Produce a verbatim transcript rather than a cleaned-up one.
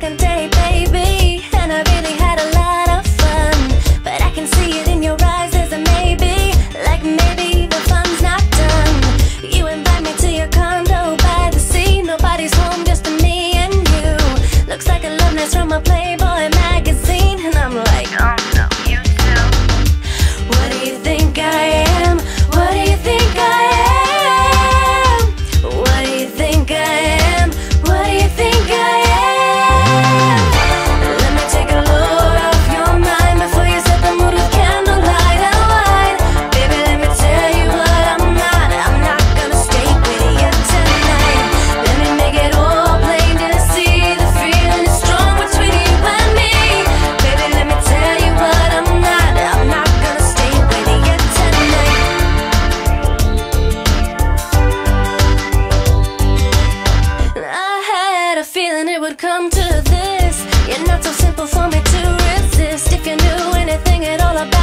second date, baby, and I really had a lot of fun. But I can see it in your eyes, there's a maybe, like maybe the fun's not done. You invite me to your condo by the sea, nobody's home, just me and you. Looks like a love nest from a Playboy magazine, and I'm like, oh no, you too. What do you think I am? What do you think I am? What do you think I am? What do you think I am? Let me take a load off your mind before you set the mood with candlelight and wine. Baby, let me tell you what I'm not. I'm not gonna stay with you tonight. Let me make it all plain to see the feeling is strong between you and me. Baby, let me tell you what I'm not. I'm not gonna stay with you tonight. I had a feeling it would come to this. You're not so simple for me to resist. If you knew anything at all about